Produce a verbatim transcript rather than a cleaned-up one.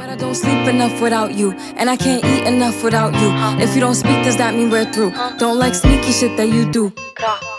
I don't sleep enough without you, and I can't eat enough without you. If you don't speak, does that mean we're through? Don't like sneaky shit that you do.